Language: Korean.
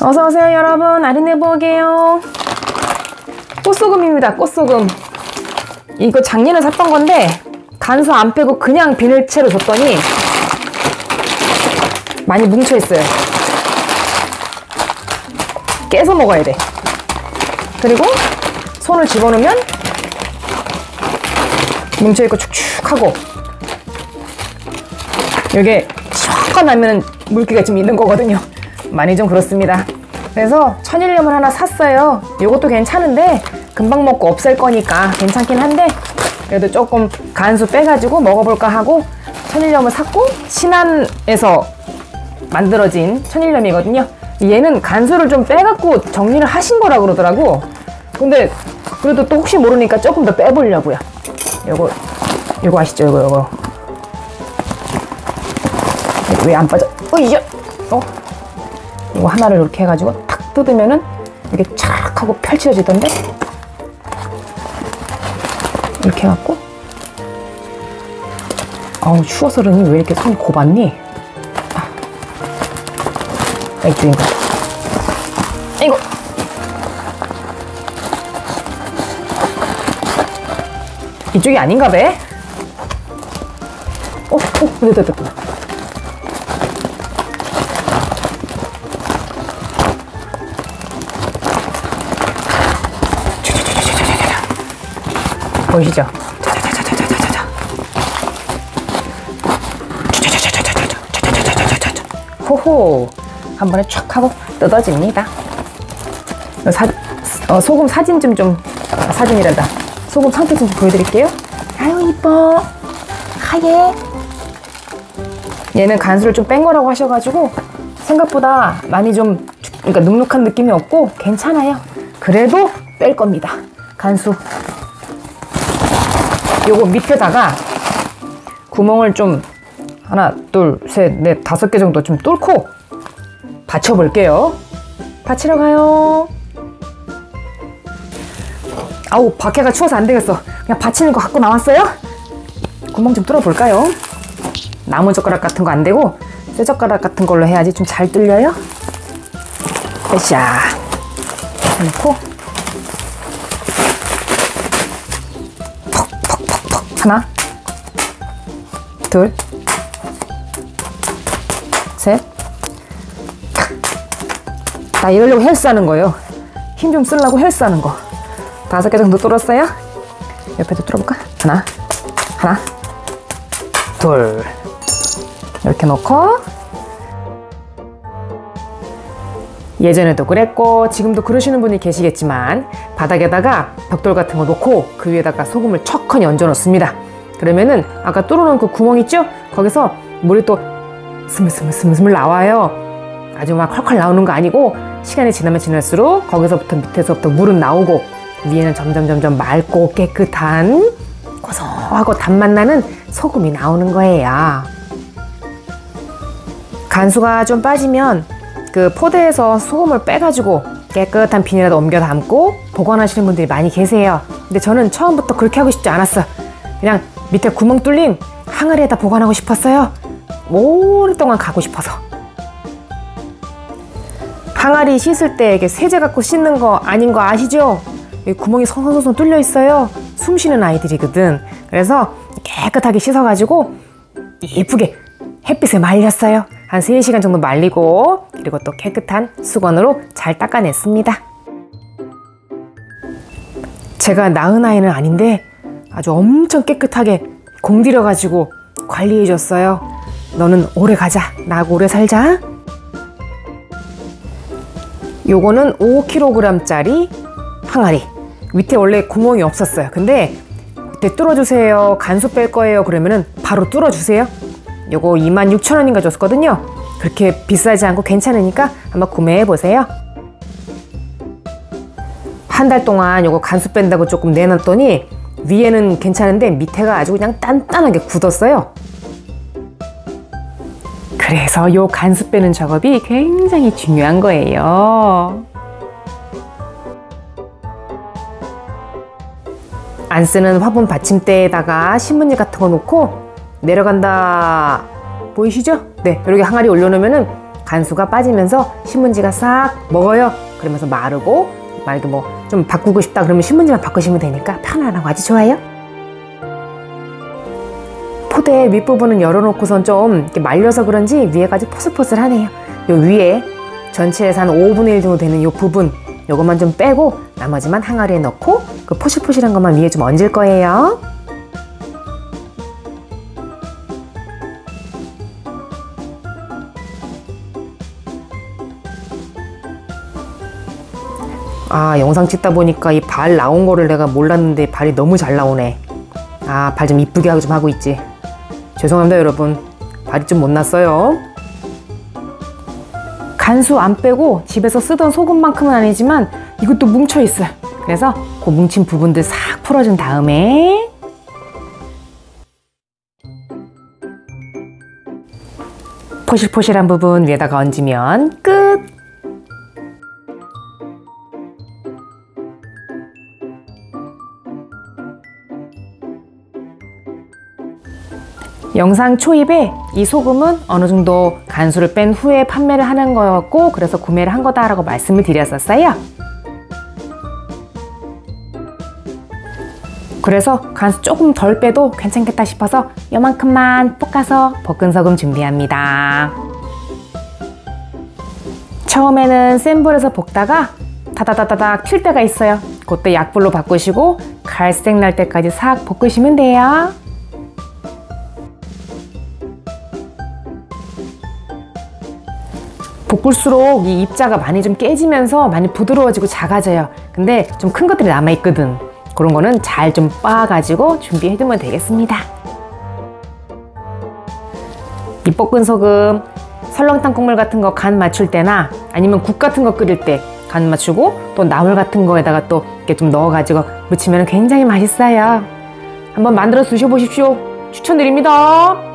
어서오세요 여러분, 아린네부엌이에요. 꽃소금입니다. 꽃소금. 이거 작년에 샀던 건데 간수 안 빼고 그냥 비닐채로 줬더니 많이 뭉쳐있어요. 깨서 먹어야 돼. 그리고 손을 집어넣으면 뭉쳐있고 축축하고, 이게 촥 나면 물기가 좀 있는 거거든요. 많이 좀 그렇습니다. 그래서 천일염을 하나 샀어요. 이것도 괜찮은데 금방 먹고 없앨 거니까 괜찮긴 한데, 그래도 조금 간수 빼가지고 먹어볼까 하고 천일염을 샀고, 신안에서 만들어진 천일염이거든요. 얘는 간수를 좀 빼갖고 정리를 하신 거라 그러더라고. 근데 그래도 또 혹시 모르니까 조금 더 빼보려고요. 요거 아시죠? 요거 왜 안 빠져? 이거 하나를 이렇게 해가지고 탁 뜯으면은 이게 착 하고 펼쳐지던데, 이렇게 해갖고. 아우, 추워서 그러니 왜 이렇게 손 고봤니? 이쪽인가? 이거 이쪽이 아닌가 봐. 됐다. 보이시죠? 호호, 한 번에 촥 하고 뜯어집니다. 소금 사진 사진이란다. 소금 상태 좀 보여드릴게요. 아유 이뻐, 하얘. 얘는 간수를 좀 뺀 거라고 하셔가지고 생각보다 많이 좀, 그러니까 눅눅한 느낌이 없고 괜찮아요. 그래도 뺄 겁니다. 간수. 요거 밑에다가 구멍을 좀 하나, 둘, 셋, 넷, 5개 정도 좀 뚫고 받쳐볼게요. 받치러 가요. 아우, 밖에가 추워서 안 되겠어. 그냥 받치는 거 갖고 나왔어요. 구멍 좀 뚫어볼까요? 나무 젓가락 같은 거 안 되고 쇠 젓가락 같은 걸로 해야지 좀 잘 뚫려요. 으쌰. 놓고 퍽퍽퍽퍽. 하나, 둘, 셋. 나 이러려고 헬스하는 거예요. 힘 좀 쓰려고 헬스하는 거. 5개 정도 뚫었어요. 옆에도 뚫어볼까? 하나, 둘. 이렇게 놓고, 예전에도 그랬고 지금도 그러시는 분이 계시겠지만 바닥에다가 벽돌 같은 거 놓고 그 위에다가 소금을 척하니 얹어 놓습니다. 그러면은 아까 뚫어놓은 그 구멍 있죠? 거기서 물이 또 스물스물 나와요. 아주 막 콸콸 나오는 거 아니고, 시간이 지나면 지날수록 거기서부터 밑에서부터 물은 나오고 위에는 점점 맑고 깨끗한 고소하고 단맛 나는 소금이 나오는 거예요. 간수가 좀 빠지면 그 포대에서 소금을 빼가지고 깨끗한 비닐에다 옮겨 담고 보관하시는 분들이 많이 계세요. 근데 저는 처음부터 그렇게 하고 싶지 않았어요. 그냥 밑에 구멍 뚫린 항아리에다 보관하고 싶었어요. 오랫동안 가고 싶어서. 항아리 씻을 때 이게 세제 갖고 씻는 거 아닌 거 아시죠? 여기 구멍이 송송송 뚫려 있어요. 숨 쉬는 아이들이거든. 그래서 깨끗하게 씻어가지고 예쁘게 햇빛에 말렸어요. 한 3시간 정도 말리고, 그리고 또 깨끗한 수건으로 잘 닦아냈습니다. 제가 낳은 아이는 아닌데 아주 엄청 깨끗하게 공들여가지고 관리해줬어요. 너는 오래 가자. 나하고 오래 살자. 요거는 5kg짜리 항아리. 밑에 원래 구멍이 없었어요. 근데 밑에 뚫어주세요, 간수 뺄 거예요 그러면은 바로 뚫어주세요. 요거 26,000원인가 줬거든요. 그렇게 비싸지 않고 괜찮으니까 한번 구매해보세요. 한 달 동안 요거 간수 뺀다고 조금 내놨더니 위에는 괜찮은데 밑에가 아주 그냥 단단하게 굳었어요. 그래서 요 간수 빼는 작업이 굉장히 중요한 거예요. 안 쓰는 화분 받침대에다가 신문지 같은 거 놓고 내려간다. 보이시죠? 네, 이렇게 항아리 올려놓으면은 간수가 빠지면서 신문지가 싹 먹어요. 그러면서 마르고 만약에 뭐 좀 바꾸고 싶다 그러면 신문지만 바꾸시면 되니까 편안하고 아주 좋아요. 포대 윗부분은 열어놓고선 좀 이렇게 말려서 그런지 위에가 아주 포슬포슬하네요. 요 위에 전체에서 한 5분의 1 정도 되는 요 부분 요것만 좀 빼고 나머지만 항아리에 넣고 그 포실포실한 것만 위에 좀 얹을 거예요. 아, 영상 찍다 보니까 이 발 나온 거를 내가 몰랐는데 발이 너무 잘 나오네. 아, 발 좀 이쁘게 좀 하고 있지. 죄송합니다 여러분. 발이 좀 못 났어요. 간수 안 빼고 집에서 쓰던 소금만큼은 아니지만 이것도 뭉쳐 있어요. 그래서 그 뭉친 부분들 싹 풀어준 다음에 포실포실한 부분 위에다가 얹으면 끝! 영상 초입에 이 소금은 어느 정도 간수를 뺀 후에 판매를 하는 거였고 그래서 구매를 한 거다라고 말씀을 드렸었어요. 그래서 간수 조금 덜 빼도 괜찮겠다 싶어서 요만큼만 볶아서 볶은 소금 준비합니다. 처음에는 센 불에서 볶다가 다다다다닥 튈 때가 있어요. 그때 약불로 바꾸시고 갈색 날 때까지 싹 볶으시면 돼요. 볶을수록 이 입자가 많이 좀 깨지면서 많이 부드러워지고 작아져요. 근데 좀 큰 것들이 남아있거든. 그런 거는 잘 좀 빻아가지고 준비해두면 되겠습니다. 이 볶은 소금 설렁탕 국물 같은 거 간 맞출 때나 아니면 국 같은 거 끓일 때 간 맞추고 또 나물 같은 거에다가 또 이렇게 좀 넣어가지고 무치면 굉장히 맛있어요. 한번 만들어 드셔보십시오. 추천드립니다.